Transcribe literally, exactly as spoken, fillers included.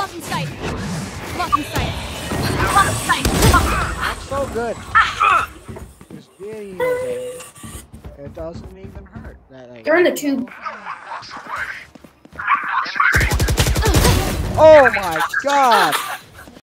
Blocking sight. Blocking sight. That's so good. This video game, it doesn't even hurt. That I They're in the tube. Oh my god!